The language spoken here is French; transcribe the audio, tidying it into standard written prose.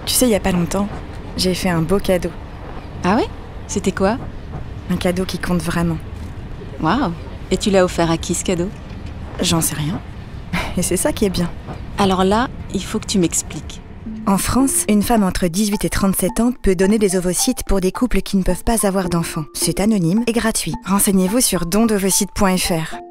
Tu sais, il y a pas longtemps, j'ai fait un beau cadeau. Ah ouais? C'était quoi? Un cadeau qui compte vraiment. Waouh! Et tu l'as offert à qui ce cadeau? J'en sais rien. Et c'est ça qui est bien. Alors là, il faut que tu m'expliques. En France, une femme entre 18 et 37 ans peut donner des ovocytes pour des couples qui ne peuvent pas avoir d'enfants. C'est anonyme et gratuit. Renseignez-vous sur dond'ovocytes.fr.